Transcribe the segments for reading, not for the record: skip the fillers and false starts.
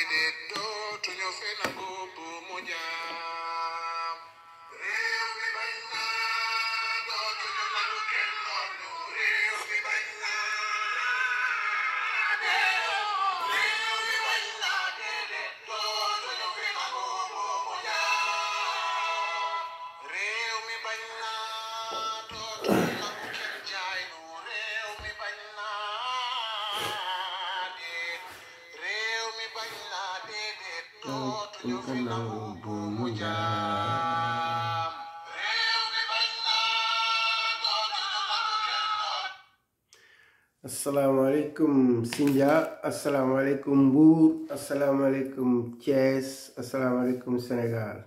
Assalamualaikum Sindia, assalamualaikum Mbour, assalamualaikum Thiès, assalamualaikum Sénégal.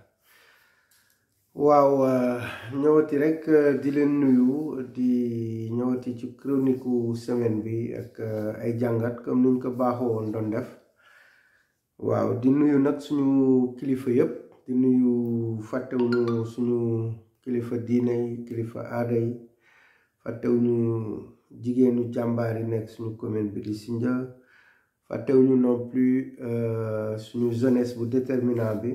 Waaw ñëwati rek di leen nuyu di ñëwati ci chronique semaine bi ak ay jàngat comme niñ ko baaxoo woon doon def. Waaw di nuyu nag suñu kilifa yépp, di nuyu fàttewuñu suñu kilifa diine yi, kilifa aada yi, fàttewuñu jigéenu jàmbaar yi nekk suñu commune bi di Sindia, fàttewuñu non plus suñu jeunesse bu déterminant bi,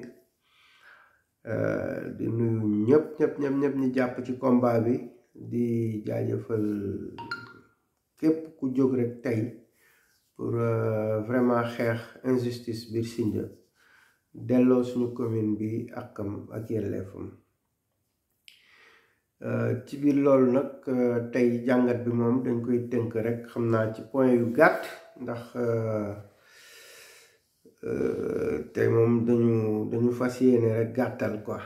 di nuyu ñëpp ñi jàpp ci combat bi, di jaajëfal képp ku jóg rek tey pour vraiment xeex injustice biir Sindia, delloo suñu commune bi akam ak yelleefam. Ci biir loolu nag tey jàngat bi moom dañ koy tënk rek xam naa ci point yu gàtt ndax tey moom dañu fas yéene rek gàttal quoi.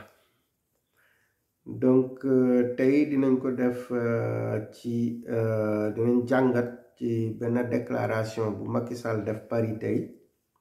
Donc tey dinañ ko def ci dinañ jàngat ci benn déclaration bu Macky Sall def Paris tey,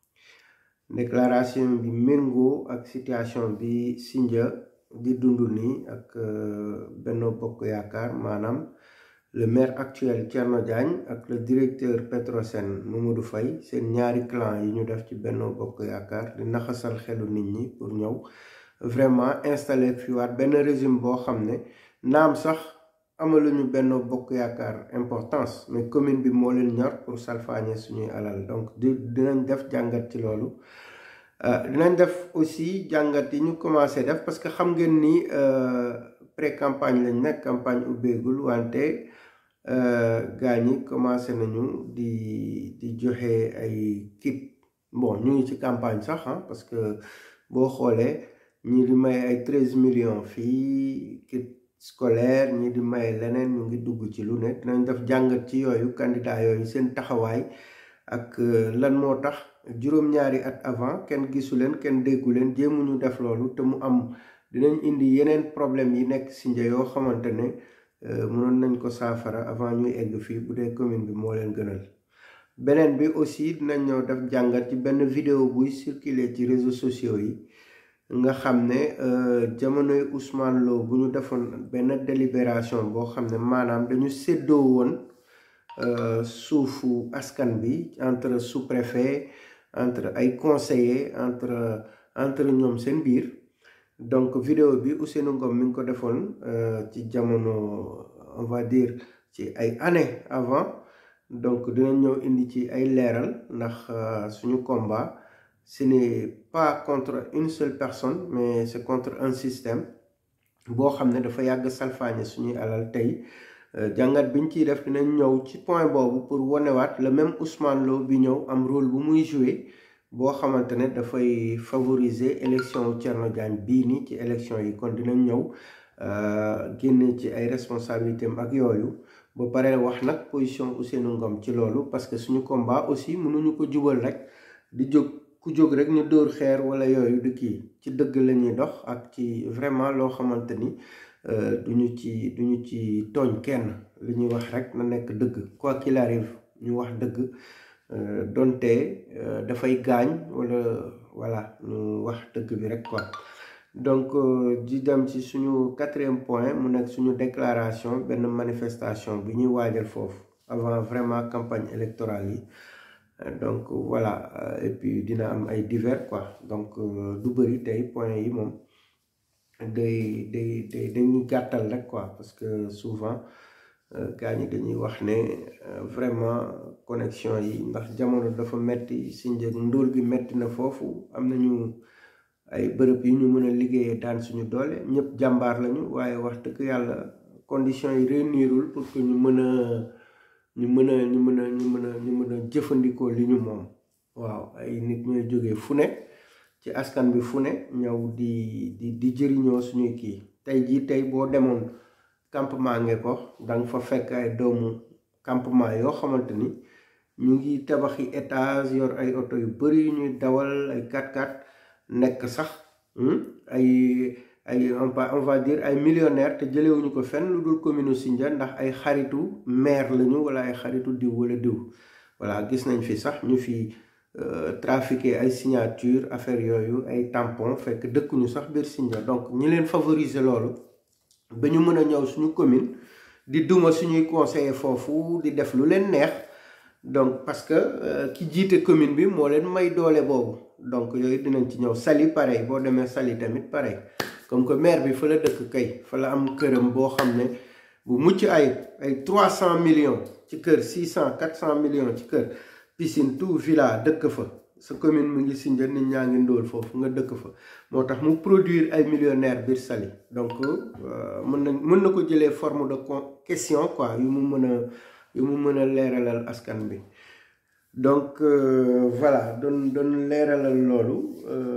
déclaration bi méngoo ak situation bi Sindia di dund nii ak Benno Bokk Yaakaar, maanaam le maire actuel Thierno Diagne ak le directeur Petrosen Mamadou Faye, seen ñaari clan yi ñu def ci Benno Bokk Yaakaar di naxasal xelu nit ñi pour ñëw vraiment installer fi waat benn régime boo xam ne naam sax amaluñu Benno Bokk Yaakaar importance, mais commune bi moo leen ñor pour salfaañe suñuy alal. Donc dinañ def jàngat ci loolu. Dinañ def aussi jàngat yi ñu commencé def parce que xam ngeen ni pré-campagne lañ nekk, campagne ubbeegul, wante gaa ñi commencé nañu di joxe ay kit. Bon ñu ngi ci campagne sax parce que boo xoolee ñi di may ay 13 millions fii kit scolaire, ñi di may leneen, ñu ngi dugg ci lu ne. Dinañ def jàngat ci yooyu candidat yooyu seen taxawaay ak lan moo tax juróom-ñaari at avant kenn gisu leen, kenn déggu leen, jéemuñu def loolu te mu am. Dinañ indi yeneen problème yi nekk Sindia yoo xamante ne mënoon nañ ko saafara avant ñuy egg fii bu dee commune bi moo leen gënal. Beneen bi aussi dinañ ñëw def jàngat ci benn vidéo buy circuler ci réseaux sociaux yi nga xam ne jamonoy Ousmane Lo bu ñu defoon benn délibération boo xam ne maanaam dañu séddoo woon suufu askan bi entre sous-préfet, entre ay conseillers, entre ñoom seen biir. Donc vidéo bi Ousseynou Ngom mi ngi ko defoon ci jamono, on va dire ci ay années avant. Donc dinañ ñëw indi ci ay leeral ndax suñu combat ce n'est pas contre une seule personne, mais c'est contre un système boo xam ne dafa yàgg salfaañe suñuy alal. Tey jàngat biñ ciy def dinañ ñëw ci point boobu pour wonewaat le même Ousmane Lo bi ñëw am rôle bu muy jouer boo xamante ne dafay favoriser élection Thierno Diagne bii nii ci élection yi. Kon dinañ ñëw génne ci ay responsabilités am ak yooyu ba pare wax nag position Ousseynou Ngom ci loolu, parce que suñu combat aussi mënuñu ko jubal rek di jóg ku jóg rek ñu dóor xeer wala yooyu di kii. Ci dëgg la ñuy dox ak ci vraiment loo xamante ni duñu ci tooñ kenn. li ñuy wax rek na nekk dëgg, quoi qu'il arrive ñu wax dëgg. Donte dafay gaañ wala voilà ñu wax dëgg bi rek quoi. Donc di dem ci suñu 4e point mu nekk suñu déclaration benn manifestation bi ñuy waajal foofu avant vraiment campagne électorale yi. Donc voilà, et puis dina am ay divers quoi. Donc du bëri tey point yi moom dañuy gàttal rek quoi, parce que souvent gaa ñi dañuy wax ne vraiment connexion yi ndax jamono dafa metti Sindia ndóol gi metti na foofu am nañu ay bërëb yi ñu mën a liggéeyee daan suñu doole ñëpp jàmbaar lañu waaye wax dëgg yàlla conditions yi réunirul pour que ñu mën a jëfandikoo li ñu moom waaw ay nit ñooy jógee fu ne ci askan bi fu ne ñëw di jëriñoo suñuy kii tey boo demoon campement Ngeko danga fa fekk ay doomu campement yoo xamante ni ñu ngi tabaxi étage yor ay oto yu bari yu ñuy dawal ay 4x4 nekk sax ay on va dire ay millionnaire te jëlewuñu ko fenn lu dul commune Sindia ndax ay xaritu maire lañu wala ay xaritu diw wala diw voilà gis nañ fi sax ñu fi trafiquer ay signature affaire yooyu ay tampon fekk dëkkuñu sax biir Sindia donc ñi leen favoriser loolu ba ñu mën a ñëw suñu commune di duma suñuy conseiller foofu di def lu leen neex donc parce que ki jiite commune bi moo leen may doole boobu donc yooyu dinañ ci ñëw Saly pareil boo demee Saly tamit pareil comme que maire bi fa la dëkk kay fa la am këram boo xam ne bu mucc ay 300 millions ci kër 600 400 millions ci kër piscine tout villa dëkk fa sa commune mu ngi Sindia nit ñaa ngi ndóol foofu nga dëkk fa moo tax mu produire ay millionnaires biir Saly donc mën na ko jëlee forme de question quoi yu mu mën a leeralal askan bi donc voilà doon leeralal loolu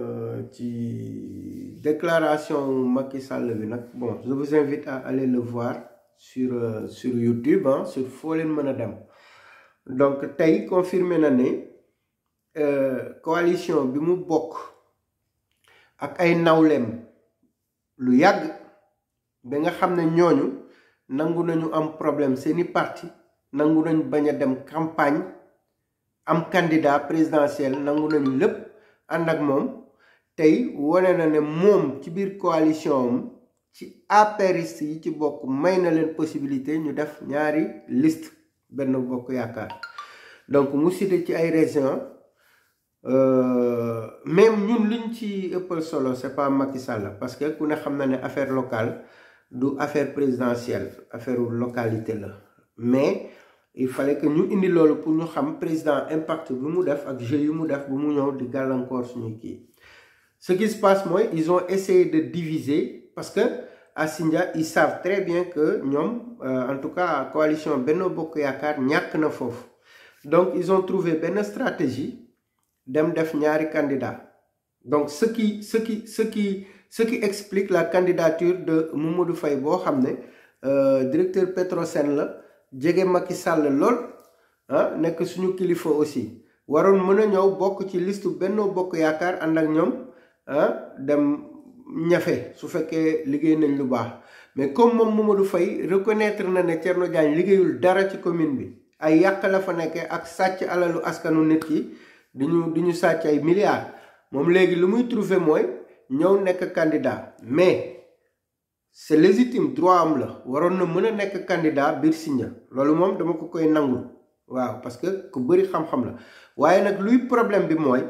ci déclaration Macky Sall bi nag bon je vous invite à aller le voir sur YouTube sur foo leen mën a dem donc tey confirmé na ne coalition bi mu bokk ak ay nawleem lu yàgg ba nga xam ne ñooñu nangu nañu am problème seeni parti nangu nañu bañ a dem campagne am candidat présidentiel nangu nañu lépp ànd ak moom tey wane na ne moom ci biir coalition am ci apériste yi ci bokk may na leen possibilité ñu def ñaari liste Benno Bokk Yaakaar donc mu cité ci ay régions même ñun luñ ci ëppal solo c'est pas Macky Sall parce que ku ne xam na ne affaire locale du affaire présidentielle affaire localité la mais il fallait que ñu indi loolu pour ñu xam président impact bi mu def ak jeu yu mu def bu mu ñëw di gàllankoor suñu kii ce qui se passe mooy ils ont essayé de diviser parce que à Sindia ils savent très bien que ñoom en tout cas coalition Benno Bokk Yaakaar ñàkk na foofu donc ils ont trouvé benn stratégie dem def ñaari candidat donc ce qui explique la candidature de Mamadou Faye boo xam ne directeur Petrosen la jege Macky Sall lool nekk suñu kilifa aussi waroon mën a ñëw bokk ci liste Benno Bokk Yaakaar ànd ak ñoom dem ñafe su fekkee liggéey nañ lu baax mais comme moom Mamadou Faye reconnaître na ne Thierno Diagne liggéeyul dara ci commune bi ay yàq la fa nekkee ak sàcc alalu askanu nit ki di ñu sàcc ay milliards moom léegi lu muy trouver mooy ñëw nekk candidat mais c'est légitime droit am la waroon na mën a nekk candidat biir Sindia loolu moom dama ko koy nangul waaw parce que ku bëri xam-xam la waaye nag luy problème bi mooy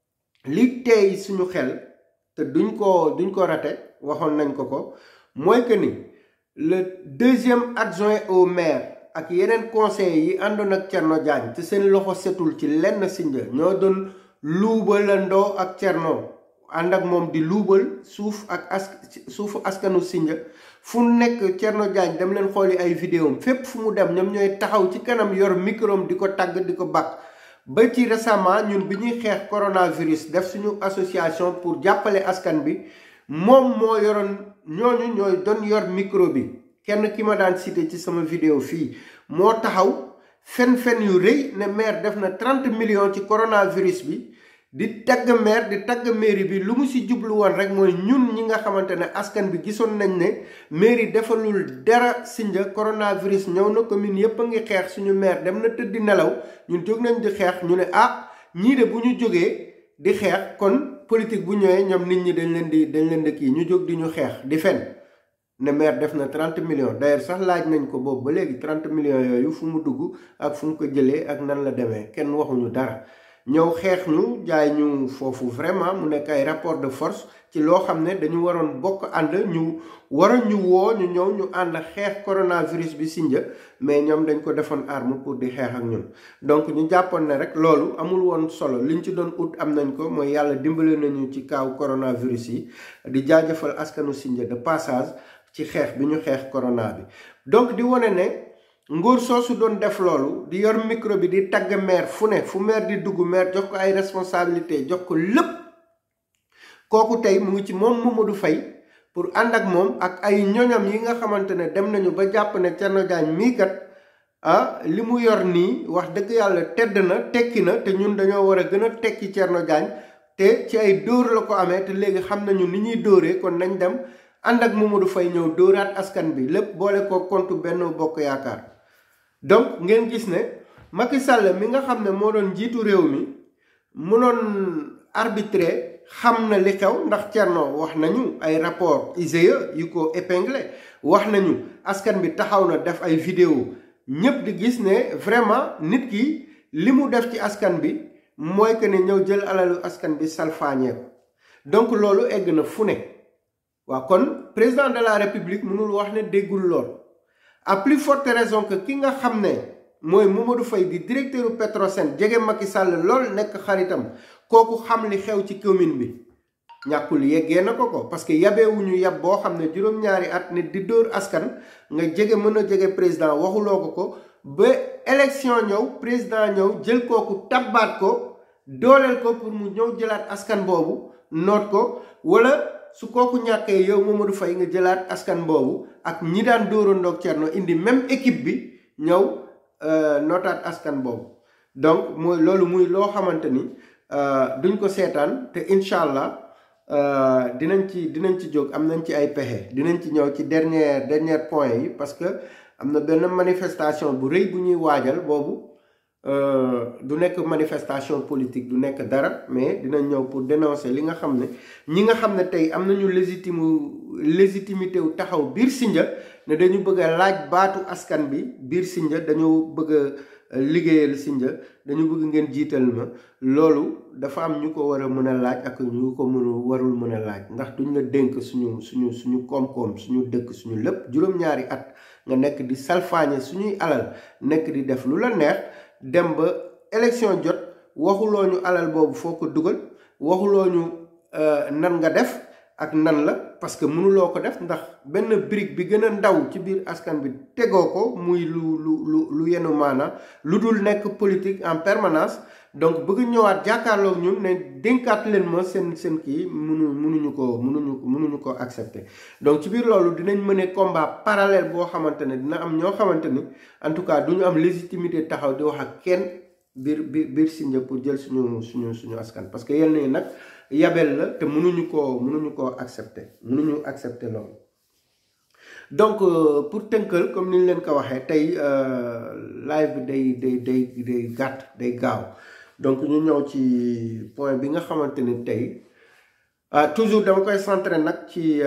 li tey suñu xel te duñ ko raté waxoon nañ ko mooy que ni le deuxième adjoint au maire ak yeneen conseillers yi àndoon ak Thierno Diagne te seen loxo setul ci lenn Sindia ñoo doon luubalandoo ak Thierno ànd ak moom di luubal suufu askanu Sindia fu nekk Thierno Diagne dem leen xooli ay vidéo fépp fu mu dem ñoom ñooy taxaw ci kanam yor micro di ko tàgg di ko bàkk ba ci récemment ñun bi ñuy xeex coronavirus def suñu association pour jàppale askan bi moom moo yoroon ñooñu ñooy doon yor micro bi kenn ki ma daan cité ci sama vidéo fii moo taxaw fen yu rëy ne maire def na 30 millions ci coronavirus bi di tagg maire di tagg mairie bi lu mu si jublu woon rek mooy ñun ñi nga xamante ne askan bi gisoon nañ ne mairie defalul dara Sindia coronavirus ñëw na commune yépp a ngi xeex suñu maire dem na tëddi nelaw ñun jóg nañ di xeex ñu ne ñii de bu ñu jógee di xeex kon politique bu ñëwee ñoom nit ñi dañ leen di kii ñu jóg di ñu xeex di fen ne maire def na 30 millions d'ailleurs sax laaj nañ ko boobu ba léegi 30 millions yooyu fu mu dugg ak fu mu ko jëlee ak nan la demee kenn waxuñu dara ñëw xeex ñu jaay ñu foofu vraiment mu nekk ay rapport de force ci loo xam ne dañu waroon bokk ànd ñu waroon ñu woo ñu ñëw ñu ànd xeex coronavirus bi Sindia mais ñoom dañ ko defoon arme pour di xeex ak ñun donc ñu jàppoon ne rek loolu amul woon solo liñ ci doon ut am nañ ko mooy yàlla dimbale nañu ci kaaw coronavirus yi di jaajëfal askanu Sindia de passage ci xeex bi ñu xeex corona bi donc di wane ne nguur soosu doon def loolu di yor micro bi di tagg maire fu ne fu maire di dugg maire jox ko ay responsabilité jox ko lépp kooku tey mu ngi ci moom Mamadou Faye pour ànd ak moom ak ay ñoñam yi nga xamante ne dem nañu ba jàpp ne Thierno Diagne mii kat li mu yor nii wax dëgg yàlla tedd na tekki na te ñun dañoo war a gën a tekki Thierno Diagne te ci ay dóor la ko amee te léegi xam nañu ni ñuy dóoree kon nañ dem ànd ak Mamadou Faye ñëw dóoraat askan bi lépp boole ko compte Benno Bokk Yaakaar donc ngeen gis ne Macky Sall mi nga xam ne moo doon jiitu réew mi mënoon arbitrer xam na li xew ndax Thierno wax nañu ay rapport IGE yu ko épinglé wax nañu askan bi taxaw na def ay vidéo ñëpp di gis ne vraiment nit ki li mu def ci askan bi mooy que ne ñëw jël alalu askan bi salfaañee ko donc loolu egg na fu ne waaw kon président de la république mënul wax ne déggul lool à plus forte raison que ki nga xam ne mooy Mamadou Faye di directeur Petrosen jege Macky Sall lool nekk xaritam kooku xam li xew ci commune bi ñàkkul yeggee na ko parce que yabeewuñu yab boo xam ne juróom-ñaari at nit di dóor askan nga jege mën a jege président waxuloo ko ba élection ñëw président ñëw jël kooku tabbaat ko dooleel ko pour mu ñëw jëlaat askan boobu noot ko wala su kooku ñàkkee yow Mamadou Faye nga jëlaat askan boobu ak ñi daan dóorandoog Thierno indi même équipe bi ñëw nootaat askan boobu donc mooy loolu muy loo xamante ni duñ ko seetaan te incha allah dinañ ci jóg am nañ ci ay pexe dinañ ci ñëw ci dernier point yi parce que am na benn manifestation bu rëy bu ñuy waajal boobu du nekk manifestation politique du nekk dara mais dinañ ñëw pour dénoncer li nga xam ne ñi nga xam ne tey am nañu légitimité wu taxaw biir Sindia ne dañu bëgg a laaj baatu askan bi biir Sindia dañu bëgg a liggéeyal Sindia dañu bëgg ngeen jiital ma loolu dafa am ñu ko war a mën a laaj ak ñu ko warul mën a laaj ndax duñ la dénk suñu koom-koom suñu dëkk suñu lépp juróom-ñaari at nga nekk di salfaañe suñuy alal nekk di def lu la neex dem ba élection jot waxuloo ñu alal boobu foo ko dugal waxuloo ñu nan nga def ak nan la parce que mënuloo ko def ndax benn brique bi gën a ndaw ci biir askan bi tegoo ko muy lu yenu maana lu dul nekk politique en permanence donc bëgg ñëwaat jàkkaarloo ñun ne dénkaat leen ma seen kii mënuñu ko accepter donc ci biir loolu dinañ mëne combat parallèle boo xamante ne dina am ñoo xamante ni en tout cas duñu am légitimité taxaw di wax ak kenn biir Sindia pour jël suñu askan parce que yenn yi nag yabel la te mënuñu ko accepter loolu donc pour tënkal comme ni ñu leen ko waxee tey live bi day gàtt day gaaw donc ñu ñëw ci point bi nga xamante ni tey toujours dama koy centré nag ci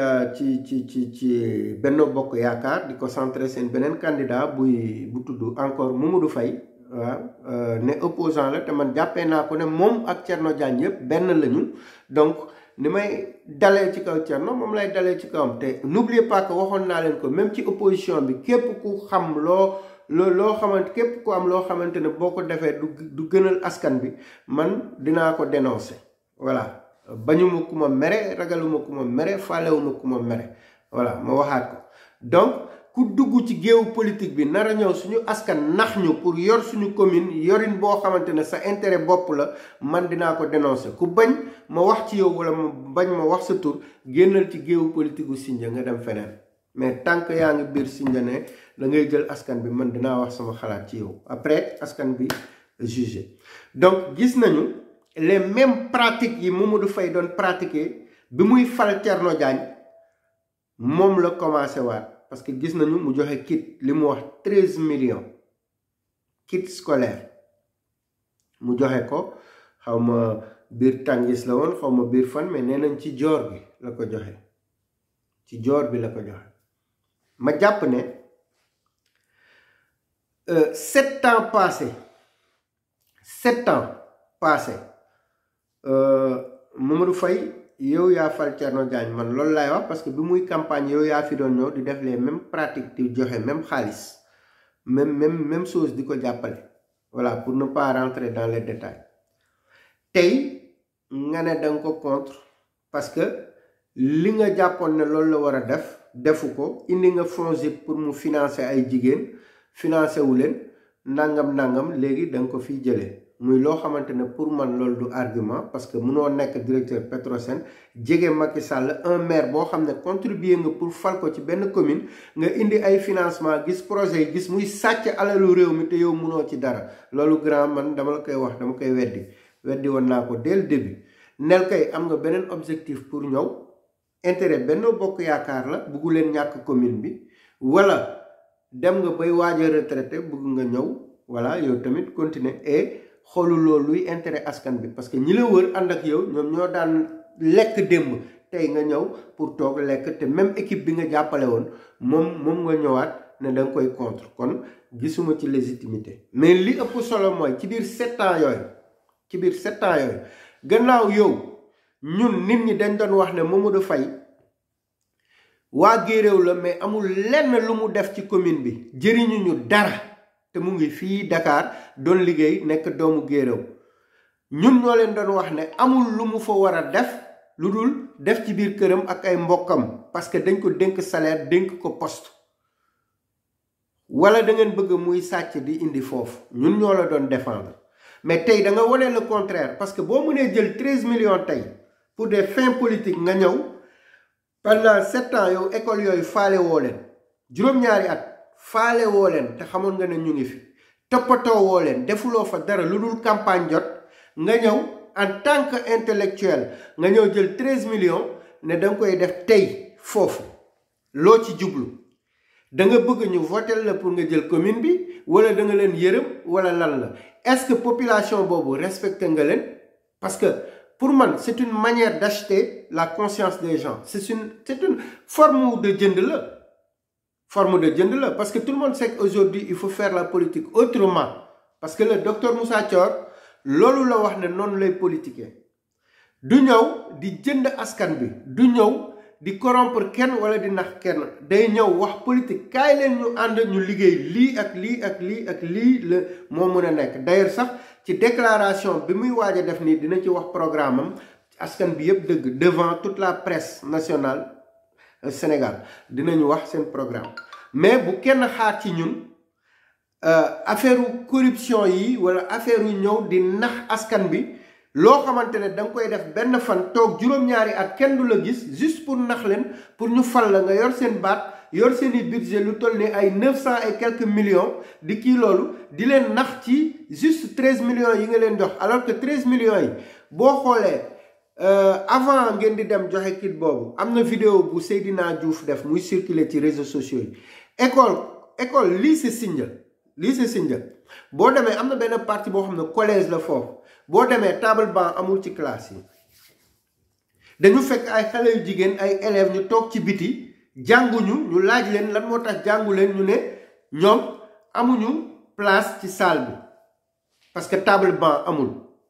Benno Bokk Yaakaar di ko centré seen beneen candidat bu tudd encore Mamadou Faye waaw ne opposant la te man jàppee naa ko ne moom ak Thierno Diagne yëpp benn lañu donc ni may dalee ci kaw Thierno moom lay dalee ci kawam te n'oubliez pas que waxoon naa leen ko même ci opposition bi képp ku xam loo xamante képp ku am loo xamante ne boo ko defee du gënal askan bi man dinaa ko dénoncer voilà bañuma ku ma mere ragaluma ku ma mere faalewuma ku ma mere voilà ma waxaat ko donc ku dugg ci géewu politique bi nar a ñëw suñu askan nax ñu pour yor suñu commune yorin boo xamante ne sa intérêt bopp la man dinaa ko dénoncer ku bañ ma wax ci yow wala ma bañ ma wax sa tur génnal ci géewu politique gu Sindia nga dem feneen mais tant que yaa ngi biir Sindia ne da ngay jël askan bi man dinaa wax sama xalaat ci yow après askan bi jugé donc gis nañu les mêmes pratiques yi Mamadou Faye doon pratiquer bi muy fal Thierno Diagne moom la commencé waat parce que gis nañu mu joxe kit li mu wax 13 millions kit scolaire mu joxe ko xaw ma biir tàngis la woon xaw ma biir fan mais nee nañ ci joor bi la ko joxe ci joor bi la ko joxe ma jàpp ne 7 ans passé 7 ans passé Mamadou Faye yow yaa fal Thierno Diagne man loolu laay wax parce que bi muy campagne yow yaa fi doon ñëw di def les mêmes pratiques di joxe même xaalis même chose di ko jàppale voilà pour ne pas rentrer dans les détails tey nga ne danga ko contre parce que li nga jàppoon ne loolu la war a def defu ko indi nga FONGIP pour mu financer ay jigéen financer wu leen nangam léegi da nga ko fiy jëlee muy loo xamante ne pour man loolu du argument parce que mënoo nekk directeur Petrosen jege Macky Sall un maire boo xam ne contribuer nga pour fal ko ci benn commune nga indi ay financement gis projet yi gis muy sàcc alalu réew mi te yow mënoo ci dara loolu grand man dama la koy wax dama koy weddi woon naa ko dès le début nel kay am nga beneen objectif pour ñëw intérêt Benno Bokk Yaakaar la buggu leen ñàkk commune bi wala dem nga bay waaj a retraité bugg nga ñëw voilà yow tamit continuer et xoolu loolu luy intérêt askan bi parce que ñi la wër ànd ak yow ñoom ñoo daan lekk démb tey nga ñëw pour toog lekk te même équipe bi nga jàppale woon moom nga ñëwaat ne da nga koy contre kon gisuma ci légitimité mais li ëpp solo mooy ci biir 7 ans yooyu gannaaw yow ñun nit ñi dañ doon wax ne Mamadou Faye waa Guéréo la mais amul lenn lu mu def ci commune bi jëriñu ñu dara te mu ngi fii Dakar doon liggéey nekk doomu Guéréo ñun ñoo leen doon wax ne amul lu mu fa war a def lu dul def ci biir këram ak ay mbokkam parce que dañ ko dénk salaire dénk ko poste wala da ngeen bëgg muy sàcc di indi foofu ñun ñoo la doon défendre mais tey da nga wane le contraire parce que boo mënee jël 13 millions tey pour des fins politiques nga ñëw pendant 7 ans yow école yooyu faale woo leen juróom-ñaari at faale woo leen te xamoon nga ne ñu ngi fi toppatoo woo leen defuloo fa dara lu dul campagne jot nga ñëw en tant que intellectuel nga ñëw jël 13 millions ne da nga koy def tey foofu loo ci jublu da nga bëgg ñu voter la pour nga jël commune bi wala da nga leen yërëm wala lan la est-ce que population boobu respecté nga leen parce que pour man c'est une manière d'acheter la conscience des gens c'est une forme de jënd la parce que tout le monde sait qu'aujourd'hui il faut faire la politique autrement parce que le docteur Moussa Thior loolu la wax ne noonu lay politiquer du ñëw di jënd askan bi du ñëw di corrompre kenn wala di nax kenn day ñëw wax politique kaay leen ñu ànd ñu liggéey lii ak lii la moo mën a nekk d'ailleurs sax ci déclaration bi muy waaj a def nii dina ci wax programme am askan bi yëpp dëgg devant toute la presse nationale Sénégal dinañu wax seen programme mais bu kenn xaar ci ñun affaire corruption yi wala affaire yu ñëw di nax askan bi loo xamante ne da nga koy def benn fan toog juróom-ñaari at kenn du la gis juste pour nax leen pour ñu fal la nga yor seen baat yor seen i budget lu toll ni ay 900 et quelques millions di kii loolu di leen nax ci juste 13 millions yi nga leen jox alors que 13 millions yi boo xoolee avant ngeen di dem joxe kit boobu am na vidéo bu Seydina Diouf def muy circuler ci réseaux sociaux yi école lycée Sindia boo demee am na benn partie boo xam ne collège la foofu boo demee table banc amul ci classe yi dañu fekk ay xale yu jigéen ay élèves ñu toog ci biti jànguñu ñu laaj leen lan moo tax jàngu leen ñu ne ñoom amuñu place ci salle bi parce que table banc amul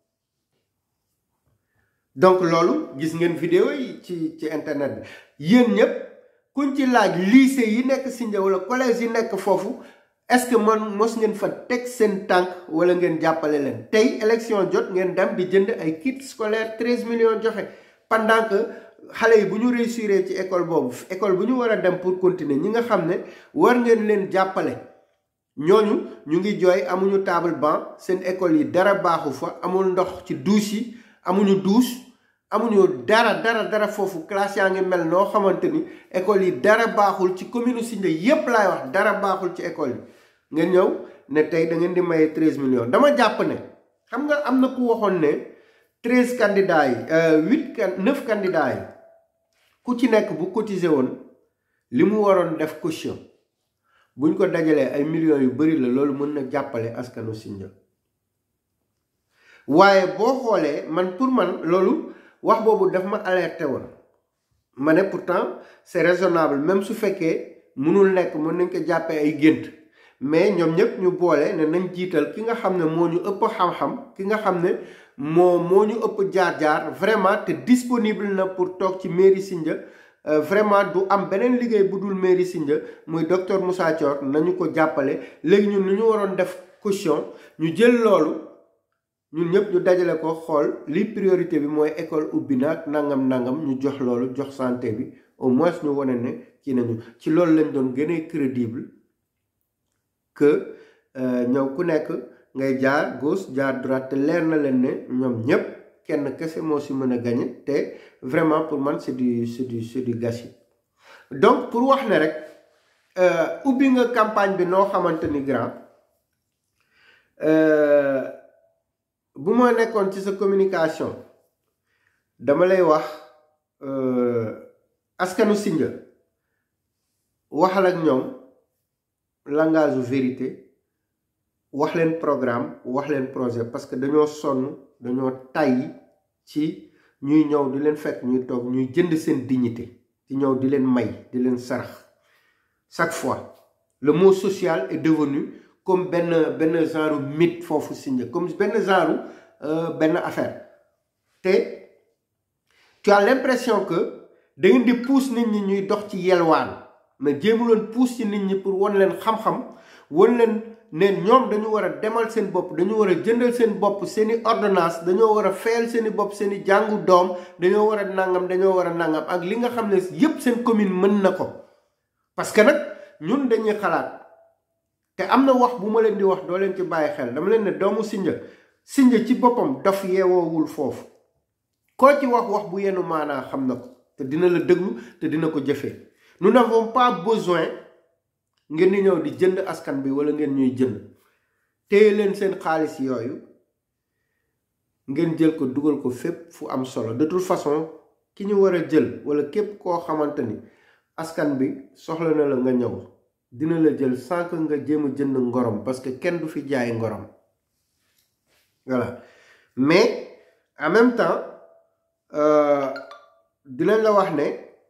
donc loolu gis ngeen vidéo yi ci internet bi yéen ñëpp kuñ ci laaj lycée yi nekk Sindia wala collège yi nekk foofu est-ce que mos ngeen fa teg seen tànk wala ngeen jàppale leen tey élection jot ngeen dem di jënd ay kits scolaires 13 millions joxe pendant que xale yi bu ñu réussir ci école boobu école bu ñu war a dem pour continuer ñi nga xam ne war ngeen leen jàppale ñooñu ñu ngi jooy amuñu table banc seen école yi dara baaxu fa amul ndox ci douche yi amuñu douche amuñu dara foofu classe yaa ngi mel noo xamante ni école yi dara baaxul ci commune Sindia yépp laay wax dara baaxul ci école yi ngeen ñëw ne tey da ngeen di maye 13 millions dama jàpp ne xam nga am na ku waxoon ne 13 candidats yi 9 candidats yi ku ci nekk bu cotisé woon li mu waroon def caution buñ ko dajalee ay millions yu bari la loolu mën na jàppale askanu Sindia waaye boo xoolee pour man loolu wax boobu daf ma alerté woon ma ne pourtant c'est raisonnable même su fekkee mënul nekk mën nañ ko jàppee ay gént mais ñoom ñëpp ñu boole ne nañ jiital ki nga xam ne moo ñu ëpp xam-xam ki nga xam ne moo ñu ëpp jaar-jaar vraiment te disponible na pour toog ci mairie Sindia vraiment du am beneen liggéey bu dul mairie Sindia muy docteur Moussa Thior nañu ko jàppale. léegi ñun lu ñu waroon def caution ñu jël loolu ñun ñëpp ñu dajale ko xool li priorité bi mooy école ubbi naag nangam ñu jox loolu jox santé bi au moins ñu wane ne kii nañu ci loolu lañ doon gënee crédible que ñëw ku nekk ngay jaar gauche jaar droite te leer na leen ne ñoom ñëpp kenn kese moo si mën a gagné te vraiment pour man c'est du gâchis. donc pour wax ne rek ubbi nga campagne bi noo xamante ni grand bu ma nekkoon ci sa communication dama lay wax askanu Sindia waxal ak ñoom langage vérité wax leen programme wax leen projet parce que dañoo sonn dañoo tàyyi ci ñuy ñëw di leen fekk ñuy toog ñuy jënd seen dignité di ñëw di leen may di leen sarax chaque fois le mot social est devenu comme benn genre mythe foofu Sindia comme benn genre benn affaire te tu as l'impression que da ngeen di pousse nit ñi ñuy dox ci yelwaan mais jéemuloon pousse ci nit ñi pour wan leen xam-xam wan leen ne ñoom dañu war a demal seen bopp dañu war a jëndal seen bopp seeni ordonnance dañoo war a fayal seeni bopp seeni jàngu doom dañoo war a nangam dañoo war a nangam ak li nga xam ne yépp seen commune mën na ko parce que nag ñun dañuy xalaat te am na wax bu ma leen di wax doo leen ci bàyyi xel dama leen ne doomu Sindia ci boppam daf yeewoowul foofu koo ci wax bu yenu maanaa xam na ko te dina la déglu te dina ko jëfee nous n'avons pas besoin ngeen di ñëw di jënd askan bi wala ngeen ñuy jënd téye leen seen xaalis yooyu ngeen jël ko dugal ko fépp fu am solo de toute façon ki ñu war a jël wala képp koo xamante ni askan bi soxla na la nga ñëw dina la jël sans que nga jéem a jënd ngorom parce que kenn du fi jaay ngorom voilà mais en même temps dinañ la wax ne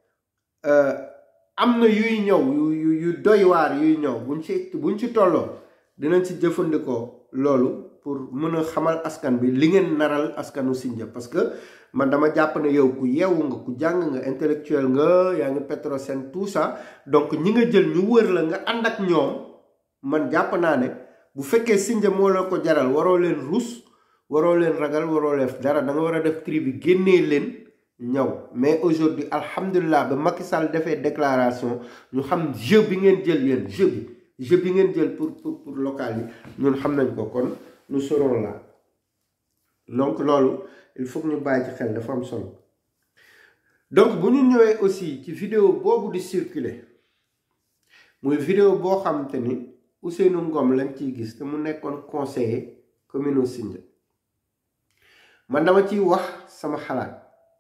am na yuy ñëw yu doy waar yuy ñëw buñ ci tolloo dinañ ci jëfandikoo loolu pour mën a xamal askan bi li ngeen naral askanu Sindia parce que man dama jàpp ne yow ku yeewu nga ku jàng nga intellectuel nga yaa ngi Petrosen tout ça donc ñi nga jël ñu wër la nga ànd ak ñoom man jàpp naa ne bu fekkee Sindia moo la ko jaral waroo leen rus waroo leen ragal waroo leen dara da nga war a def tri bi génnee leen ñëw mais aujourd'hui alhamdulilah ba Macky Sall defee déclaration ñu xam jeu bi ngeen jël yéen jeu bi ngeen jël pour local yi ñun xam nañ ko kon nous serons là donc loolu il faut que ñu bàyyi ci xel dafa am solo donc bu ñu ñëwee aussi ci vidéo boobu di circuler muy vidéo boo xam te ni Ousseynou Ngom lañ ciy gis te mu nekkoon conseiller commune Sindia man dama ciy wax sama xalaat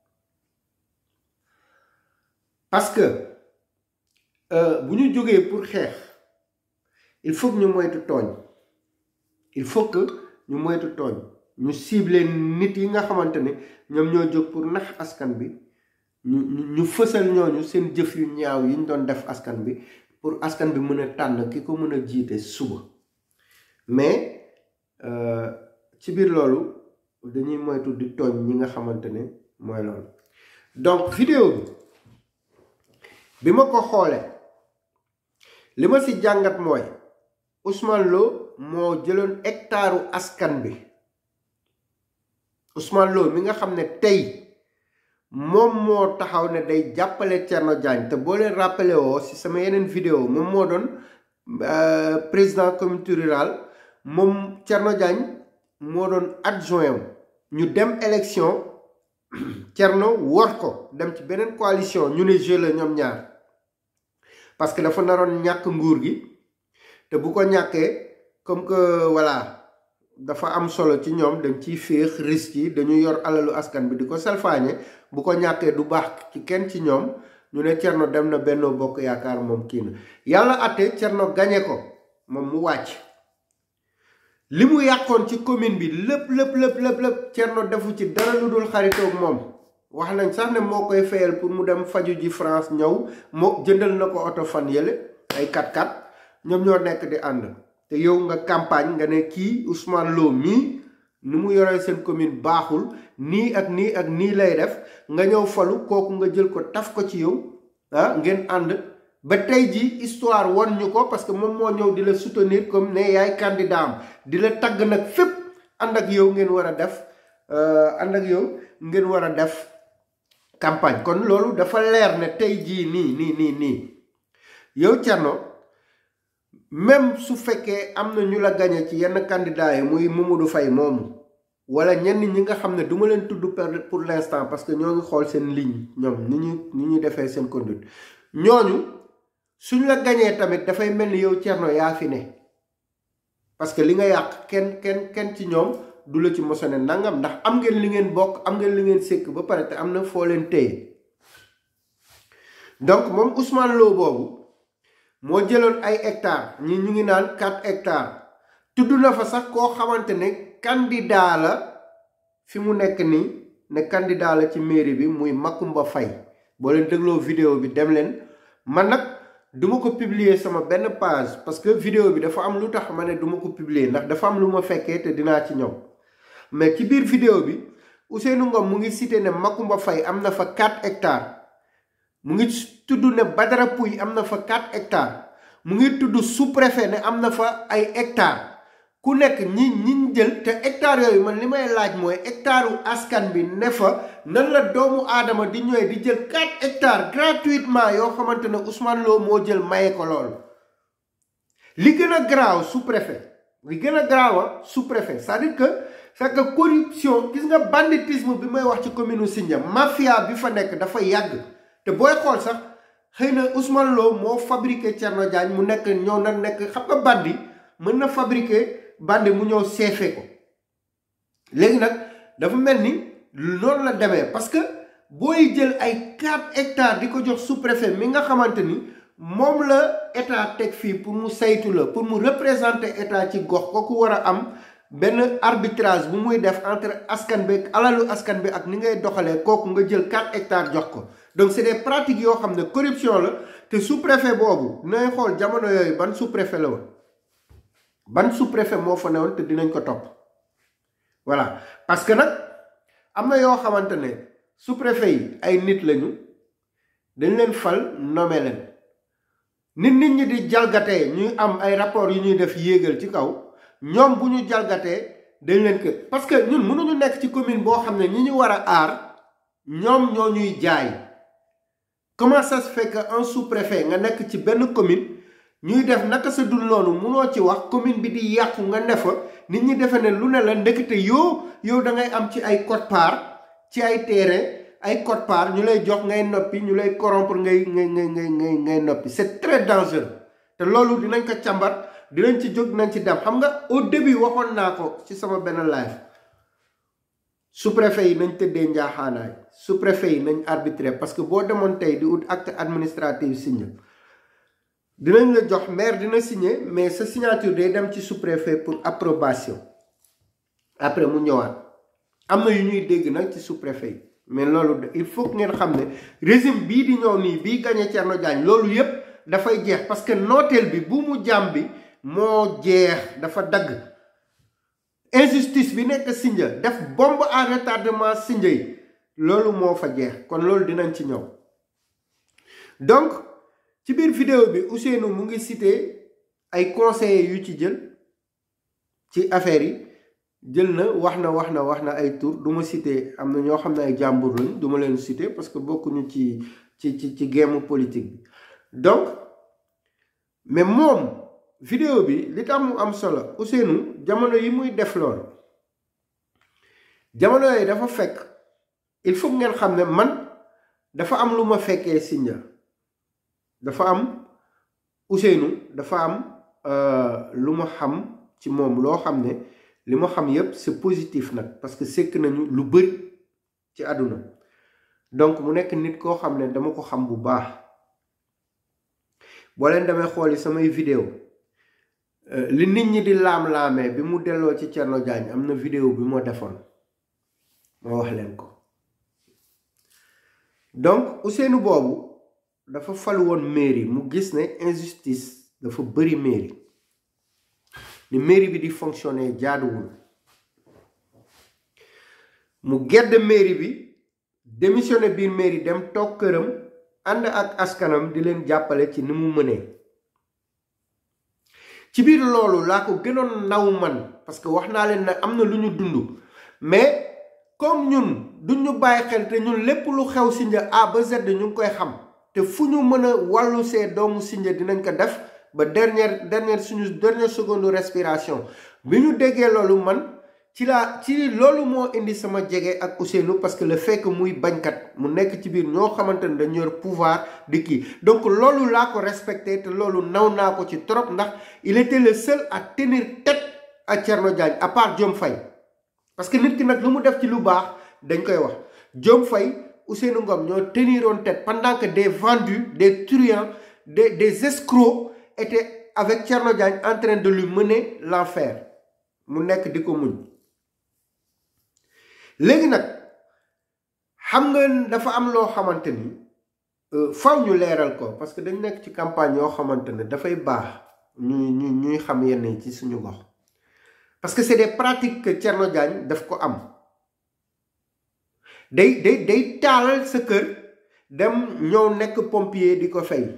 parce que bu ñu jógee pour xeex il faut que ñu moytu tooñ il faut que ñu moytu tooñ ñu cibler nit yi nga xamante ne ñoom ñoo jóg pour nax askan bi ñu fësal ñooñu seen jëf yu ñaaw yi ñu doon def askan bi pour askan bi mën a tànn ki ko mën a jiite suba mais ci biir loolu dañuy moytu di tooñ ñi nga xamante ne mooy loolu donc vidéo bi ma ko xoolee li ma ci jàngat mooy Ousmane Lo moo jëloon hectare askan bi Ousmane Lo mi nga xam ne tey moom moo taxaw ne day jàppale Thierno Diagne te boo leen rappelé woo ci sama yeneen vidéo moom moo doon président communauté rurale moom Thierno Diagne moo doon adjoint ñu dem élection Thierno wor ko dem ci beneen coalition ñu ne jeu la ñoom ñaar parce que dafa naroon ñàkk nguur gi te bu ko ñàkkee comme que voilà dafa am solo ci ñoom dañ ciy féex risque yi dañu yor alalu askan bi di ko salfaañe bu ko ñàkkee du baax ci kenn ci ñoom ñu ne Thierno dem na Benno Bokk Yaakaar moom kii na yàlla atte Thierno gañe ko moom mu wàcc li mu yàqoon ci commune bi lépp Thierno defu ci dara lu dul xaritoog moom wax nañ sax ne moo koy fayal pour mu dem faju ji France ñëw moo jëndal na ko oto fan yële ay 4x4 ñoom ñoo nekk di ànd te yow nga campagne nga ne kii Ousmane Lo mii ni mu yoree seen commune baaxul nii ak nii ak nii lay def nga ñëw falu kooku nga jël ko taf ko ci yow ngeen ànd ba tey ji histoire won ñu ko parce que moom moo ñëw di la soutenir comme ne yaay candidat am di la tagg nag fépp ànd ak yow ngeen war a def campagne kon loolu dafa leer ne tey jii nii yow Thierno même su fekkee am na ñu la gañe ci yenn candidat yi muy Mamadou Faye moomu wala ñenn ñi nga xam ne du ma leen tudd pour l'instant parce que ñoo ngi xool seen ligne ñoom ni ñu defee seen conduite ñooñu suñ la gañee tamit dafay mel ni yow Thierno yaa fi ne parce que li nga yàq kenn ci ñoom du la ci mosone nangam ndax am ngeen li ngeen bokk am ngeen li ngeen sékk ba pare te am na foo leen téye donc moom Ousmane Lo boobu moo jëloon ay hectares ñu ngi naan 4 hectares tudd na fa sax koo xamante ne candidat la fi mu nekk nii ne candidat la ci mairie bi muy Makumba Faye boo leen dégloo vidéo bi dem leen man nag duma ko publier sama benn page parce que vidéo bi dafa am lu tax ma ne duma ko publier ndax dafa am lu ma fekkee te dinaa ci ñëw mais ci biir vidéo bi Ousseynou Ngom mu ngi cité ne Makumba Faye am na fa 4 hectares mu ngi tudd ne Badara Pouy am na fa 4 hectares mu ngi tudd sous-préfet ne am na fa ay hectares ku nekk ñi jël te hectares yooyu man li may laaj mooy hectare u askan bi ne fa nan la doomu aadama di ñëwee di jël 4 hectares gratuitement yoo xamante ne Ousmane Lo moo jël maye ko lool li gën a garaaw sous-préfet li gën a garaaw sous-préfet c'est-à-dire que corruption gis nga banditisme bi may wax ci commune Sindia mafia bi fa nekk dafa yàgg te booy xool sax xëy na Ousmane Lo moo fabriqué Thierno Diagne mu nekk ñëw na nekk xam nga bandi mën na fabriqué bandi mu ñëw seefe ko léegi nag dafa mel ni loolu la demee parce que booy jël ay 4 hectares di ko jox sous-préfet mi nga xamante ni moom la état teg fii pour mu saytu la pour mu représenter état ci gox kooku war a am benn arbitrage bu muy def entre askan bi alalu askan bi ak ni ngay doxalee kooku nga jël 4 hectares jox ko donc c'est des pratiques yoo xam ne corruption la te sous-préfet boobu dinañ xool jamono yooyu ban sous-préfet la woon ban sous-préfet moo fa newoon te dinañ ko topp voilà parce que nag am na yoo xamante ne sous-préfet yi ay nit lañu dañ leen fal nommé leen nit ñi di jalgatee ñuy am ay rapport yu ñuy def yéegal ci kaw ñoom bu ñu jalgatee dañ leen kër parce que ñun mënuñu nekk ci commune boo xam ne ñi ñu war a aar ñoom ñoo ñuy jaay comment ça se fait que un sous-préfet nga nekk ci benn commune ñuy def naka sa dul noonu munoo ci wax commune bi di yàqu nga ne fa nit ñi defe ne lu ne la ndekete yow da ngay am ci ay quote-part ci ay terrain ay quote-part ñu lay jox ngay noppi ñu lay corrompre ngay noppi c'est très dangereux te loolu dinañ ko càmbar dinañ ci jóg dinañ ci dem xam nga au début waxoon naa ko ci sama benn live sous-préfet yi nañ tëddee njaaxaanaay sous-préfet yi nañ arbitrer parce que boo demoon tey di ut acte administratif signé dinañ la jox maire dina signer mais sa signature day dem ci sous-préfet pour approbation après mu ñëwaat am na yu ñuy dégg nag ci sous-préfet yi mais loolu il faut que ngeen xam ne régime bii di ñëw nii bii gagné Thierno Diagne loolu yépp dafay jeex parce que nooteel bi bu mu jàmm bi moo jeex dafa dagg injustice bi nekk Sindia def bombe à retardement Sindia yi loolu moo fa jeex kon loolu dinañ ci ñëw donc ci biir vidéo bi Ousseynou mu ngi cité ay conseillers yu ci jël ci affaire yi jël na wax na ay tour du ma cité am na ñoo xam ne ay jàmbur lañ du ma leen cité parce que bokkuñu ci game politique bi donc mais moom vidéo bi li tax mu am solo Ousseynou jamono yi muy def loolu jamono yi dafa fekk il faut ngeen xam ne man dafa am lu ma fekkee Sindia dafa am Ousseynou dafa am lu ma xam ci moom loo xam ne li ma xam yépp c'est positif nag parce que sekk nañu lu bari ci àdduna donc mu nekk nit koo xam ne dama ko xam bu baax boo leen demee xooli samay vidéo li nit ñi di laam-laamee bi mu delloo ci Thierno Diagne am na vidéo bi moo defoon moo wax leen ko donc Ousseynou boobu dafa fal woon mairie mu gis ne injustice dafa bari mairie ni mairie bi di fonctionner jaaduwul mu gedd mairie bi démissionné biir mairie dem toog këram ànd ak askanam di leen jàppale ci ni mu mënee. ci biir loolu laa ko gënoon naw man parce que wax naa leen ne am na lu ñu dund mais comme ñun duñu bàyyi xel te ñun lépp lu xew Sindia A ba Z ñu ngi koy xam te fu ñu mën a wàllu see doomu Sindia dinañ ko def ba dernière seconde respiration bi ñu déggee loolu man ci loolu moo indi sama jege ak Ousseynou parce que le fait que muy bañkat mu nekk ci biir ñoo xamante ne dañu yor pouvoir di kii donc loolu laa ko respecté te loolu naw naa ko ci trop ndax il était le seul à tenir tête à Thierno Diagne à part Diome Faye parce que nit ki nag lu mu def ci lu baax dañ koy wax Diome Faye Ousseynou Ngom ñoo teniroon tête pendant que des vendus des truands des escrocs étaient avec Thierno Diagne en train de lui mener l'enfer mu nekk di ko muñ. léegi nag xam nga dafa am loo xamante ni faw ñu leeral ko parce que dañ nekk ci campagne yoo xamante ne dafay baax ñuy xam yenn yi ci suñu gox parce que c'est des pratiques que Thierno Diagne daf ko am day taalal sa kër dem ñëw nekk pompier di ko fay.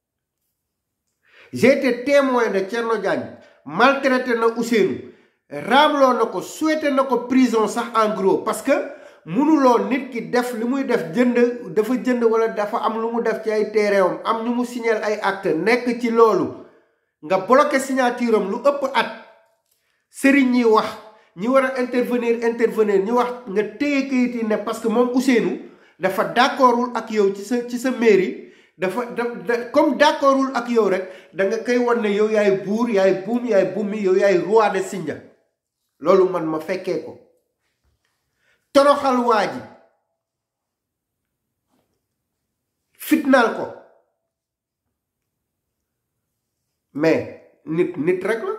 J'ai été témoin de Thierno Diagne maltraité na Ousseynou raamloo na ko souhaité na ko prison sax en gros parce que mënuloo nit ki def li muy def dafa jënd wala dafa am lu mu def ci ay terrain am ñu mu signal ay acte nekk ci loolu nga bloqué signature am lu ëpp at sëriñ ñi wax ñi war a intervenir ñi wax nga téye kayit yi ne parce que moom Ousseynou dafa d'accordul ak yow ci sa mairie comme d'accordul ak yow rek da nga koy wan ne yow yaay buur yaay buumi yow yaay roi de Sindia loolu man ma fekkee ko toroxal waa ji fitnaal ko mais nit rek la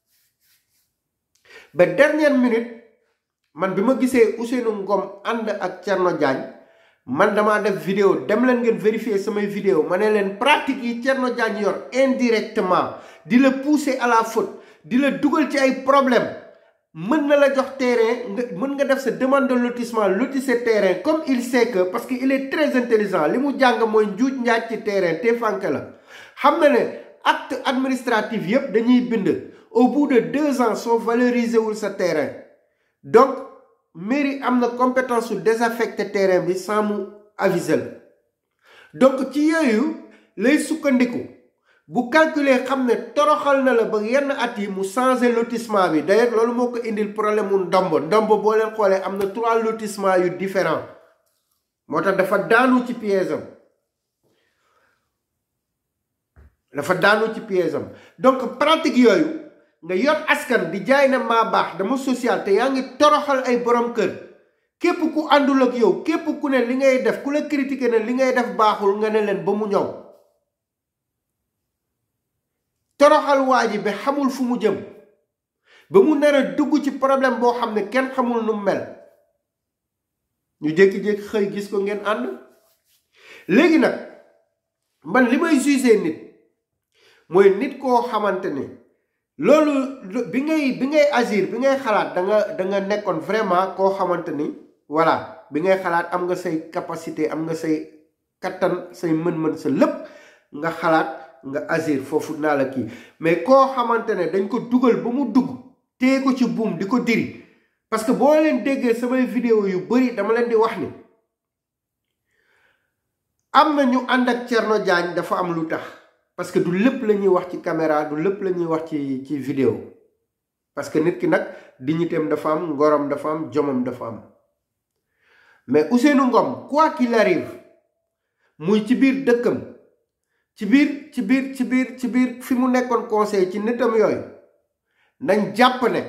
ba dernière minute man bi ma gisee Ousseynou Ngom ànd ak Thierno Diagne man damaa def vidéo dem leen ngeen vérifier samay vidéo ma ne leen pratique yi Thierno Diagne yor indirectement di la pousser à la faute di la dugal ci ay problème mën na la jox terrain mën nga def sa demande de lotissement lotisser terrain comme il sait que parce que il est très intelligent li mu jàng mooy njuuj njaaj ci terrain te fànke la xam na ne acte administratif yépp dañuy bind au bout de 2 ans soo valoriser wul sa terrain donc mairie am na compétence su désaffecter terrain bi sans mu aviser la donc ci yooyu lay sukkandiku bu calculer xam ne toroxal na la ba yenn at yi mu changer lotissement bi d'ailleurs loolu moo ko indil problème mu ndombo boo leen xoolee am na 3 lotissements yu différents moo tax dafa daanu ci piège am donc pratique yooyu nga yor askan di jaay na maa baax dama social te yaa ngi toroxal ay borom kër képp ku àndul ak yow képp ku ne li ngay def ku la critiquer ne li ngay def baaxul nga ne leen ba mu ñëw toroxal waa ji ba xamul fu mu jëm ba mu nar a dugg ci problème boo xam ne kenn xamul nu mel ñu jékki-jékki xëy gis ko ngeen ànd léegi nag man li may juger nit mooy nit koo xamante ne loolu bi ngay agir bi ngay xalaat da nga nekkoon vraiment koo xamante ni voilà bi ngay xalaat am nga say capacité am nga say kattan say mën-mën sa lépp nga xalaat nga agir foofu naa la kii mais koo xamante ne dañ ko dugal ba mu dugg téye ko ci buum di ko diri parce que boo leen déggee samay vidéo yu bari dama leen di wax ni am na ñu ànd ak Thierno Diagne dafa am lu tax parce que du lépp la ñuy wax ci caméra du lépp la ñuy wax ci vidéo parce que nit ki nag dignitéem dafa am ngorom dafa am jomam dafa am mais Ousseynou Ngom quoi qu'il arrive muy ci biir dëkkam ci biir fi mu nekkoon conseil ci nitam yooyu nañ jàpp ne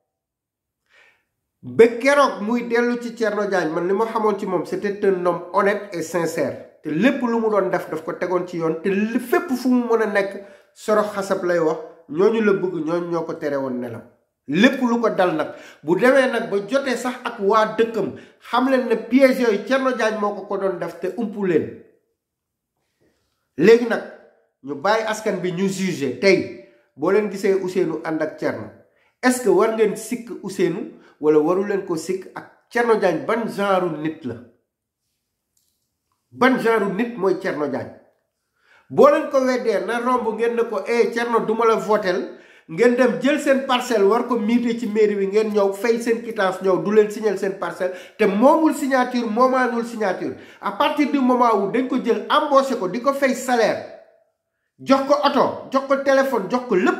ba keroog muy dellu ci Thierno Diagne man li ma xamoon ci moom c'était un homme honnête et sincère te lépp lu mu doon def daf ko tegoon ci yoon te fépp fu mu mën a nekk sorox xasab lay wax ñooñu la bëgg ñooñu ñoo ko tere woon nelaw lépp lu ko dal nag bu demee nag ba jotee sax ak waa dëkkam xam leen ne piège yooyu Thierno Diagne moo ko doon def te umpu leen léegi nag ñu bàyyi askan bi ñu juger tey boo leen gisee Ousseynou ànd ak Thierno est-ce que war ngeen sikk Ousseynou wala waru leen ko sikk ak Thierno Diagne ban genre nit la ban genre nit mooy Thierno Diagne boo leen ko weddee na romb ngeen ne ko Thierno duma la votel ngeen dem jël seen parcelle war ko miite ci mairie bi ngeen ñëw fay seen quittance ñëw du leen signal seen parcelle te moomul signature moomaanul signature à partir du moment où dañ ko jël embauché ko di ko fay salaire jox ko oto jox ko téléphone jox ko lépp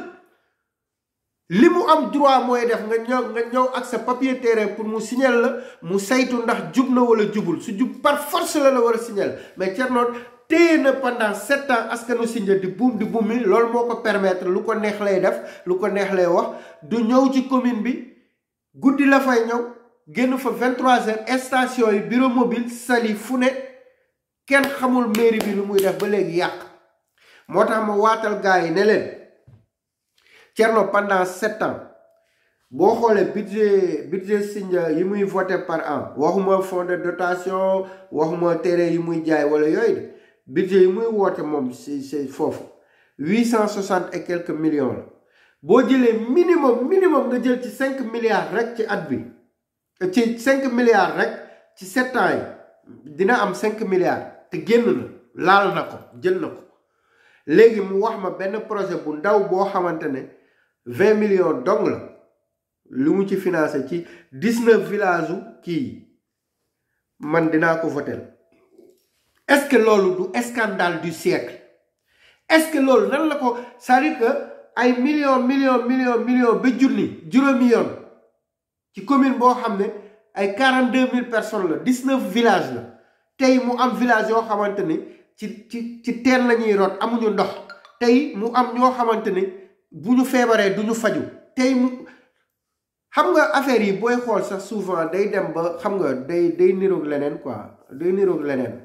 li mu am droit mooy def nga ñëw ak sa papier terrain pour mu signal la mu saytu ndax jub na wala jubul su jub par force la war a signal mais Thierno téye na pendant 7 ans askanu Sindia di buum mi loolu moo ko permettre lu ko neex lay def lu ko neex lay wax du ñëw ci commune bi guddi la fay ñëw génn fa 23h station yi bureau mobile sali fu ne kenn xamul mairie bi lu muy def ba léegi yàq moo tax ma waatal gars yi ne leen Thierno pendant 7 ans boo xoolee budget Sindia yi muy voté par an waxuma fonds de dotation waxuma terrain yi muy jaay wala yooyu de budget yi muy woote moom c'est foofu 860 et quelques millions la boo jëlee minimum nga jël ci 5 milliards rek ci at bi ci 5 milliards rek ci 7 ans yi dina am 5 milliards te génn na laal na ko jël na ko léegi mu wax ma benn projet bu ndaw boo xamante ne 20 millions dong la lu mu ci financé ci 19 villages kii man dinaa ko voter est-ce que loolu du scandale du siècle est-ce que loolu nan la ko c'est-à-dire que ay millions ba juróomi yoon ci commune boo xam ne ay 42 000 personnes la 19 villages la tey mu am village yoo xamante ni ci teen la ñuy root amuñu ndox tey mu am ñoo xamante ni bu ñu feebaree du ñu faju tey mu xam nga affaire yi booy xool sax souvent day dem ba xam nga day niroog leneen quoi day niroog leneen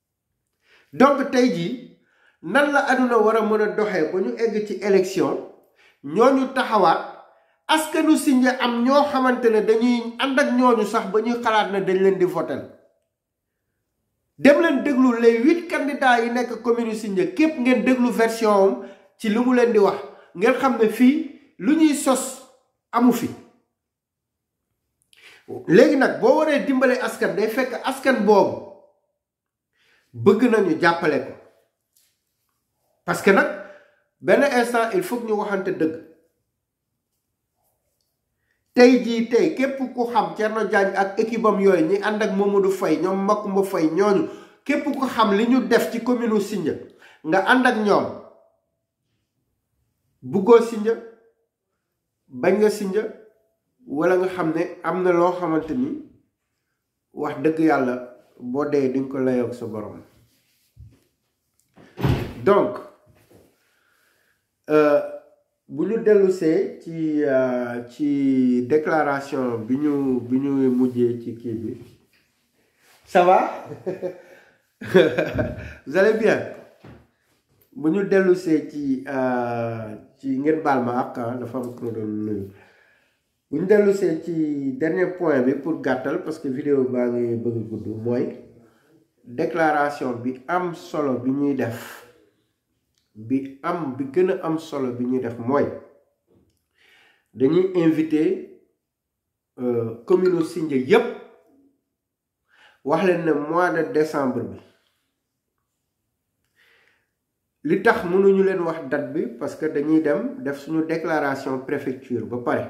donc tey jii nan la aduna war a mën a doxee ba ñu egg ci élection ñooñu taxawaat askanu Sindia am ñoo xamante ne dañuy ànd ak ñooñu sax ba ñuy xalaat ne dañ leen di voter dem leen déglu les 8 candidats yi nekk commune Sindia képp ngeen déglu version am ci li mu leen di wax ngeen xam ne fii lu ñuy sos amu fi léegi nag boo waree dimbale askan day fekk askan boobu bëgg nañu jàppale ko parce que nag benn instant il faut que ñu waxante dëgg tey jii tey képp ku xam Thierno Diagne ak équipe am yooyu ñi ànd ak Mamadou Faye ñoom Makumba Faye ñooñu képp ku xam li ñu def ci commune u Sindia nga ànd ak ñoom buggoo Sindia bañ nga Sindia wala nga xam ne am na loo xamante ni wax dëgg yàlla boo dee di nga ko layoog sa borom donc bu ñu dellusee ci déclaration bi ñu mujjee ci kii bi ça va vous allez bien bu ñu dellusee ci ngeen baal ma ak dafa am ko doon nuyu bu ñu dellusee ci dernier point bi pour gàttal parce que vidéo baa ngi bëgg gudd mooy déclaration bi am solo bi ñuy def bi gën a am solo bi ñuy def mooy dañuy invité commune Sindia yépp wax leen ne mois de décembre bi li tax mënuñu leen wax date bi parce que dañuy dem def suñu déclaration préfecture ba pare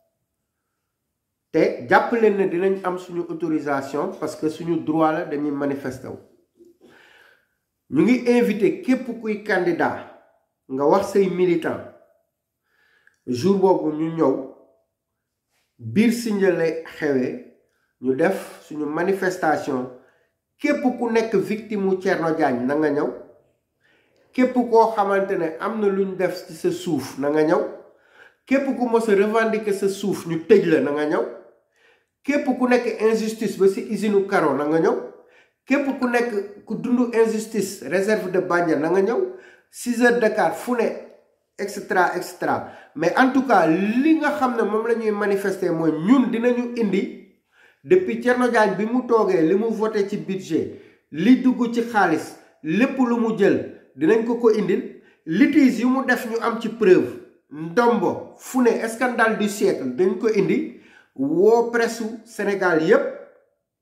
te jàpp leen ne dinañ am suñu autorisation parce que suñu droit la dañuy manifester wu ñu ngi invité képp kuy candidat nga wax say militant jour boobu ñu ñëw biir Sindia lay xewee ñu def suñu manifestation képp ku nekk victime u Thierno Diagne na nga ñëw képp koo xamante ne am na lu ñu def ci sa suuf na nga ñëw képp ku mos a revendiquer sa suuf ñu tëj la na nga ñëw képp ku nekk injustice ba ci usine Karo na nga ñëw képp ku nekk ku dund injustice réserve de Bandia na nga ñëw 6 heures Dakar fu ne et cetera mais en tout cas li nga xam ne moom la ñuy manifester mooy ñun dinañu indi depuis Thierno Diagne bi mu toogee li mu voté ci budget li dugg ci xaalis lépp lu mu jël dinañ ko indil litige yu mu def ñu am ci preuve ndombo fu ne scandale du siècle dañ ko indi woo presse Sénégal yépp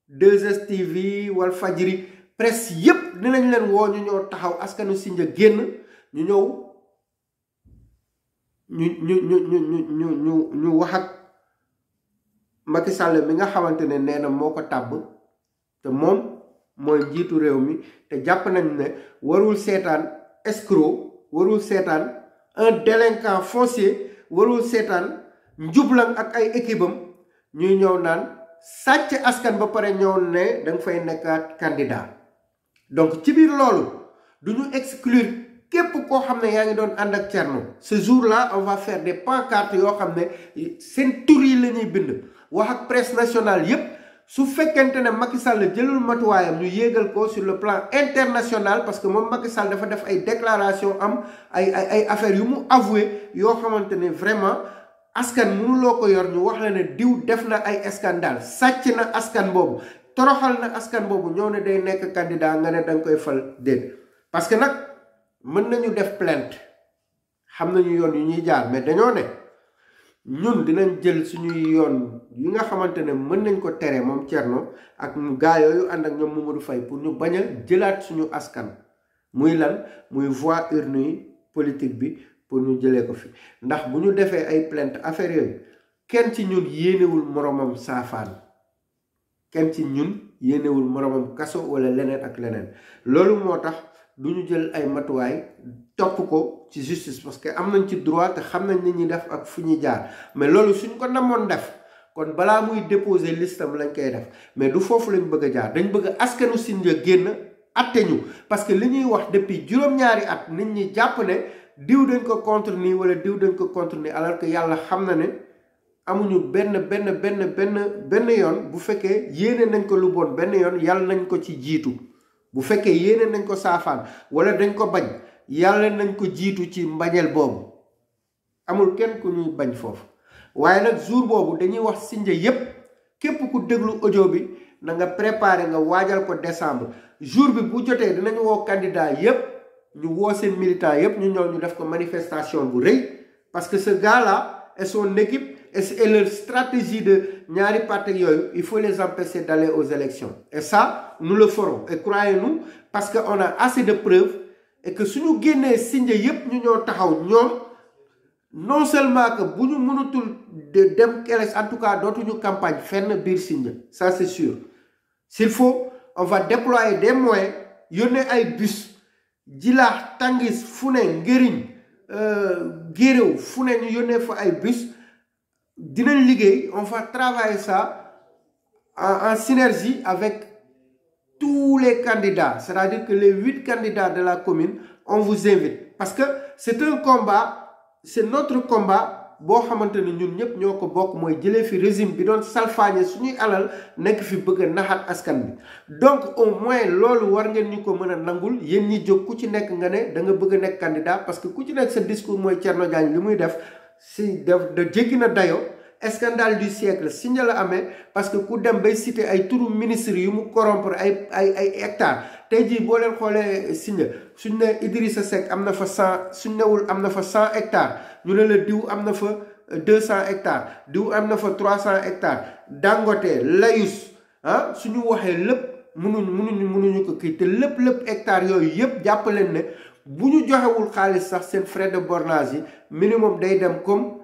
2STV Walfadjri presse yépp dinañ leen woo ñu ñëw taxaw askanu Sindia génn ñu ñëw ñu wax ak Macky Sall mi nga xamante ne nee na moo ko tàbb te moom mooy njiitu réew mi te jàpp nañ ne warul seetaan escroc warul seetaan un délinquant foncier warul seetaan njublang ak ay équipe am ñuy ñëw naan sàcc askan ba pare ñëw ne da nga fay nekkaat candidat donc ci biir loolu du ñu exclure képp koo xam ne yaa ngi doon ànd ak Thierno ce jour-là on va faire des pancartes yoo xam ne seen tur yi la ñuy bind wax ak presse nationale yépp su fekkente ne Macky Sall jëlul matuwaayam ñu yéegal ko sur le plan international parce que moom Macky Sall dafa def ay déclaration am ay affaires yu mu avoué yoo xamante ne vraiment askan mënuloo ko yor ñu wax la ne diw def na ay scandale sàcc na askan boobu toroxal na askan boobu ñëw ne day nekk candidat nga ne danga koy fal déet parce que nag mën nañu def plainte xam nañu yoon yu ñuy jaar mais dañoo ne ñun dinañ jël suñuy yoon yi nga xamante ne mën nañ ko tere moom Thierno ak gaa yooyu ànd ak ñoom Mamadou Faye pour ñu bañ a jëlaat suñu askan muy lan muy voie urne politique bi pour ñu jëlee ko fi ndax bu ñu defee ay plainte affaire yooyu kenn ci ñun yéenewul moromam saafaan kenn ci ñun yéenewul moromam kaso wala leneen ak leneen loolu moo tax du ñu jël ay matuwaay topp ko ci justice parce que am nañ ci droit te xam nañ ni ñuy def ak fu ñuy jaar mais loolu suñ ko namoon def kon balaa muy déposer listam lañ koy def mais du foofu lañ bëgg a jaar dañ bëgg askanu Sindia génn atte ñu parce que li ñuy wax depuis juróom-ñaari at nit ñi jàpp ne diw dañ ko contre nii wala diw dañ ko contre nii alors que yàlla xam na ne amuñu benn yoon bu fekkee yéene nañ ko lu bon benn yoon yàlla nañ ko ci jiitu bu fekkee yéene nañ ko saafaan wala dañ ko bañ yàlla nañ ko jiitu ci mbañeel boobu amul kenn ku ñuy bañ foofu waaye nag jour boobu dañuy wax Sindia yépp képp ku déglu audio bi na nga préparer nga waajal ko décembre jour bi bu jotee dinañu woo candidat yépp ñu woo seen militant yépp ñu ñëw ñu def ko manifestation bu rëy parce que ce gars-là et son équipe et leur stratégie de ñaari parti yooyu il faut les empêcher d'aller aux élections et ça nous le ferons et croyez-nous parce que on a assez de preuves et que suñu génnee Sindia yépp ñu ñoo taxaw ñoom non seulement que bu ñu mënatul dem keles en tout cas dootuñu campagne fenn biir Sindia ça c'est sûr s'il faut on va déployer des moyens yónnee ay bus Jilaax Tangis fu ne Ngëriñ Géréw fu ne ñu yónnee fa ay bus dinañ liggéey on va travailler ça en synergie avec tous les candidats c'est-à-dire que les 8 candidats de la commune on vous invite parce que c'est un combat c'est notre combat boo xamante ne ñun ñëpp ñoo ko bokk mooy jëlee fi régime bi doon salfaañe suñuy alal nekk fi bëgg a naxaat askan bi donc au moins loolu war ngeen ñu ko mën a nangul yéen ñi jóg ku ci nekk nga ne da nga bëgg a nekk candidat parce que ku ci nekk sa discours mooy Thierno Diagne li muy def si da jéggi na dayo scandale du siècle Sindia la amee parce que ku dem bay citer ay turu ministre yu mu corrompre ay hectares tey jii boo leen xoolee Sindia suñ ne Idrissa Seck am na fa 100 suñ newul am na fa 100 hectares ñu ne la diw am na fa 200 hectares diw am na fa 300 hectares Dangote Layus ah suñu waxee lépp mënuñu ko kii te lépp hectares yooyu yépp jàpp leen ne bu ñu joxewul xaalis sax seen frais de bornage yi minimum day dem comme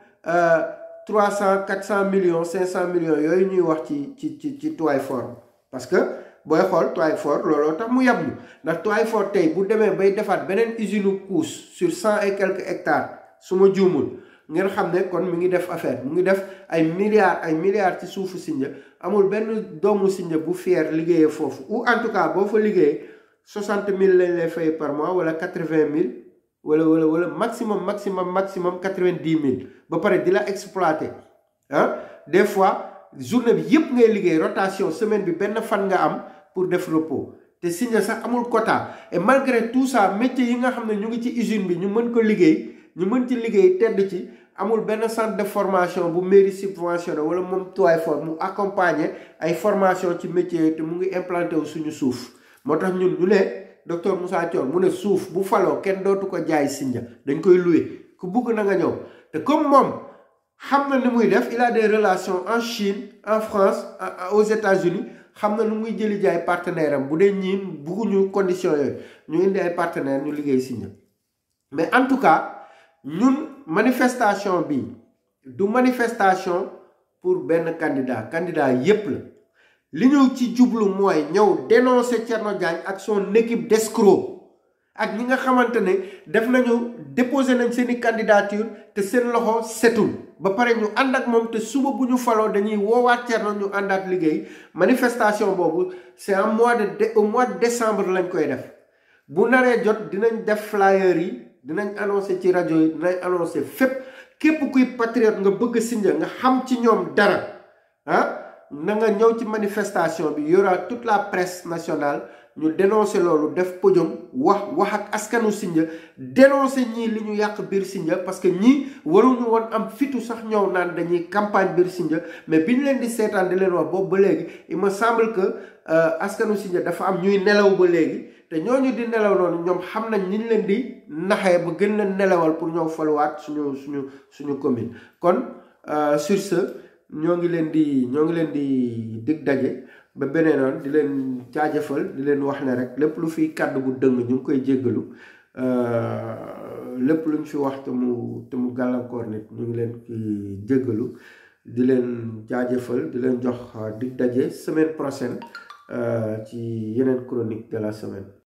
300 400 millions 500 millions yooyu ñuy wax ci Twyford parce que booy xool Twyford looloo tax mu yab ñu ndax Twyford tey bu demee bay defaat beneen usine couche sur 100 et quelques hectares su ma juumul ngeen xam ne kon mi ngi def affaire mu ngi def ay milliards ci suufu Sindia amul benn doomu Sindia bu fier liggéeyee foofu ou en tout cas boo fa liggéeyee 60 000 lañ lay fay par mois wala 80 000 wala maximum 90 000 ba pare di la exploiter ah des fois journée bi yépp ngay liggéey rotation semaine bi benn fan nga am pour def repos te Sindia sax amul quota et malgré tout ça métier yi nga xam ne ñu ngi ci usine bi ñu mën ko liggéey ñu mën ci liggéey tedd ci amul benn centre de formation bu mairie subventionné wala moom Twyford mu accompagner ay formation ci métier te mu ngi implanté wu suñu suuf moo tax ñun ñu ne docteur Moussa Thior mu ne suuf bu faloo kenn dootu ko jaay Sindia dañ koy louer ku bugg na nga ñëw te comme moom xam na ni muy def il a des relations en Chine en France aux États-Unis xam na lu muy jëli ji ay partenaire am bu dee ñii bugguñu condition yooyu ñu indi ay partenaire ñu liggéey Sindia. mais en tout cas ñun manifestation bi du manifestation pour benn candidat yépp la li ñu ci jublu mooy ñëw dénoncer Thierno Diagne ak son équipe d'escrocs ak ñi nga xamante ne déposé nañ seeni candidature te seen loxo setul ba pare ñu ànd ak moom te suba bu ñu faloo dañuy woowaat Thierno ñu àndaat liggéey manifestation boobu c'est au mois de décembre lañ koy def bu naree jot dinañ def flyer yi dinañ annoncé ci rajo yi dinañ annoncé fépp képp kuy patriote nga bëgg Sindia nga xam ci ñoom dara na nga ñëw ci manifestation bi y aura toute la presse nationale ñu dénoncer loolu def podium wax ak askanu Sindia dénoncer ñii li ñu yàq biir Sindia parce que ñii waruñu woon am fitu sax ñëw naan dañuy campagne biir Sindia mais bi ñu leen di seetaan di leen wax boobu ba léegi il me semble que askanu Sindia dafa am ñuy nelaw ba léegi te ñooñu di nelaw noonu ñoom xam nañ ñi ñu leen di naxee ba gën leen nelawal pour ñëw faluwaat suñu commune kon sur ce ñoo ngi leen di dig daje ba beneen yoon di leen jaajëfal di leen wax ne rek lépp lu fiy kàddu bu dëng ñu ngi koy jéggalu lépp luñ fi wax te mu gàllankoor nit ñu ngi leen ki jéggalu di leen jaajëfal di leen jox dig daje semaine prochaine ci yeneen chronique de la semaine.